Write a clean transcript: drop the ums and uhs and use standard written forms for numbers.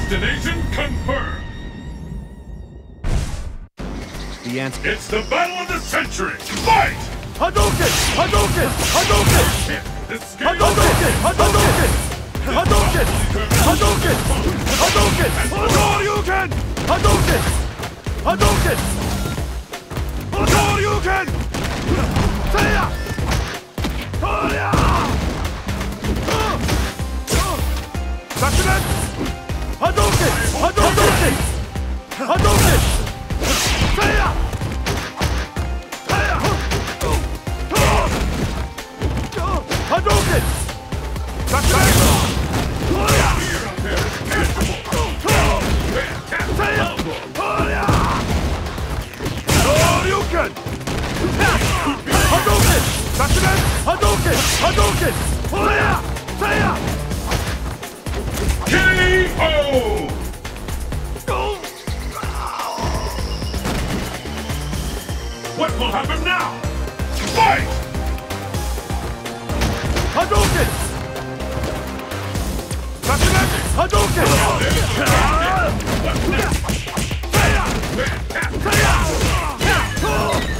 Destination confirmed. The answer. It's the battle of the century. Fight! Hadouken! Hadouken! Hadouken! Hadouken! Hadouken! Hadouken! Hadouken! Hadouken! Hadouken! Hadouken! Hadouken! Hadouken! Seiya! Toya! Sakuren! Hadouken! Hadouken! Hadouken! Seiya! Hadouken! Sakuren! Toya! Seiya! Toya! Hadouken! Hadouken! Sakuren! Hadouken! Hadouken! Toya! Seiya! KO! What will happen now? Fight! Hadouken! Sakuren! Hadouken! Seiya! Seiya!